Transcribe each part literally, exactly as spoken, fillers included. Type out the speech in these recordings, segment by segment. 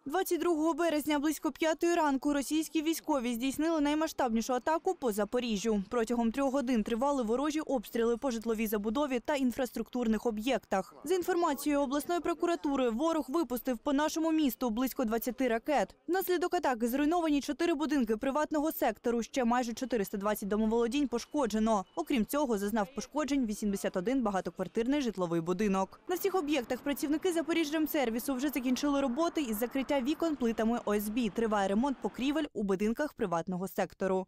двадцять другого березня близько п'ятої ранку російські військові здійснили наймасштабнішу атаку по Запоріжжю. Протягом трьох годин тривали ворожі обстріли по житловій забудові та інфраструктурних об'єктах. За інформацією обласної прокуратури, ворог випустив по нашому місту близько двадцяти ракет. Внаслідок атаки зруйновані чотири будинки приватного сектору, ще майже чотириста двадцять домоволодінь пошкоджено. Окрім цього, зазнав пошкоджень вісімдесят один багатоквартирний житловий будинок. На всіх об'єктах працівники Запоріжремсервісу вже закінчили роботи із закриття вікон плитами О С Б. Триває ремонт покрівель у будинках приватного сектору.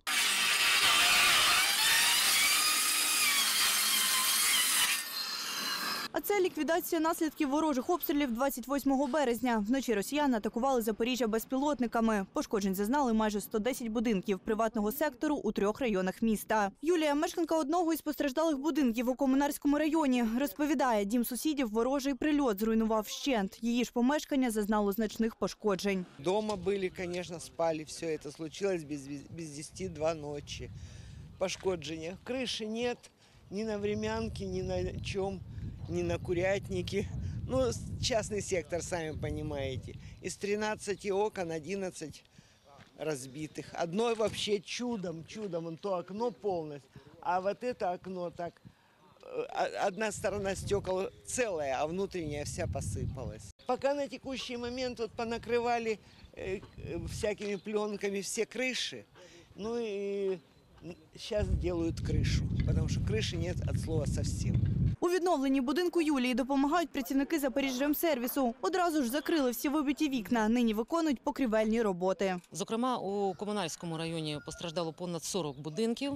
А це ліквідація наслідків ворожих обстрілів двадцять восьмого березня. Вночі росіяни атакували Запоріжжя безпілотниками. Пошкоджень зазнали майже сто десять будинків приватного сектору у трьох районах міста. Юлія, мешканка одного із постраждалих будинків у Комунарському районі, розповідає, дім сусідів ворожий прильот зруйнував вщент. Її ж помешкання зазнало значних пошкоджень. Дома були, звісно, спали. Все це случилось без, без десяти два ночі. Пошкодження. Криші немає, ні на Времянке, ні на чому. Не на Курятнике. Ну, частный сектор, сами понимаете. Из тринадцати окон одиннадцать разбитых. Одно вообще чудом, чудом, он то окно полностью, а вот это окно так, одна сторона стекол целая, а внутренняя вся посыпалась. Пока на текущий момент вот понакрывали э, всякими пленками все крыши, ну и сейчас делают крышу, потому что крыши нет от слова совсем. У відновленні будинку Юлії допомагають працівники Запоріжремсервісу. Одразу ж закрили всі вибиті вікна. Нині виконують покрівельні роботи. Зокрема, у Комунарському районі постраждало понад сорок будинків.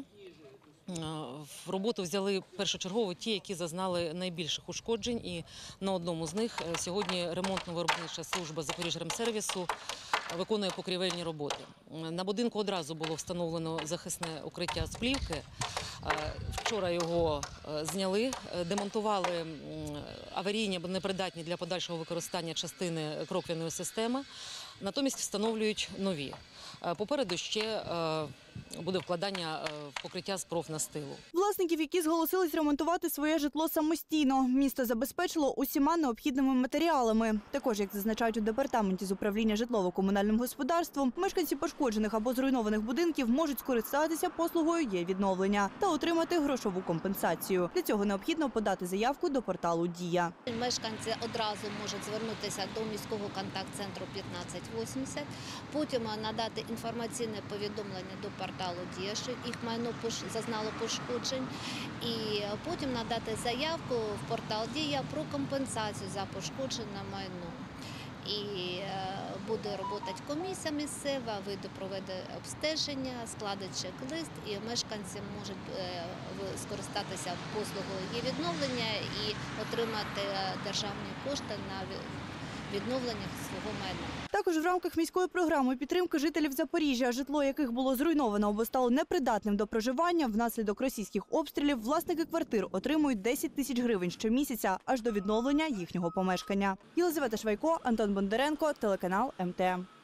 В роботу взяли першочергово ті, які зазнали найбільших ушкоджень. І на одному з них сьогодні ремонтно-виробнича служба Запоріжремсервісу виконує покрівельні роботи. На будинку одразу було встановлено захисне укриття з плівки. Вчора його зняли, демонтували аварійні або непридатні для подальшого використання частини кроквяної системи, натомість встановлюють нові. Попереду ще буде вкладання в покриття з профнастилу. Власників, які зголосились ремонтувати своє житло самостійно, місто забезпечило усіма необхідними матеріалами. Також, як зазначають у департаменті з управління житлово-комунальним господарством, мешканці пошкоджених або зруйнованих будинків можуть скористатися послугою «Є-відновлення» та отримати грошову компенсацію. Для цього необхідно подати заявку до порталу «Дія». Мешканці одразу можуть звернутися до міського контакт-центру п'ятнадцять вісімдесят, потім надати інформаційне повідомлення до порталу «Дія», що їх майно зазнало пошкоджень, і потім надати заявку в портал «Дія» про компенсацію за пошкоджене майно. І буде працювати комісія місцева, вийде проведе обстеження, складить чек-лист, і мешканці можуть скористатися послугою «Є-відновлення» і отримати державні кошти на відновлення свого майна. Також в рамках міської програми підтримки жителів Запоріжжя, житло яких було зруйновано або стало непридатним до проживання внаслідок російських обстрілів, власники квартир отримують десять тисяч гривень щомісяця аж до відновлення їхнього помешкання. Єлизавета Швайко, Антон Бондаренко, телеканал М Т М.